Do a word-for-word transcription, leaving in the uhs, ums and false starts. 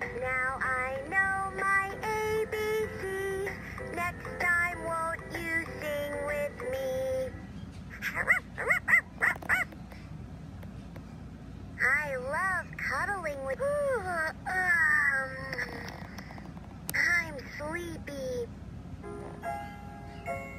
Now I know my A B C. Next time, won't you sing with me? I love cuddling with... Ooh, um, I'm sleepy.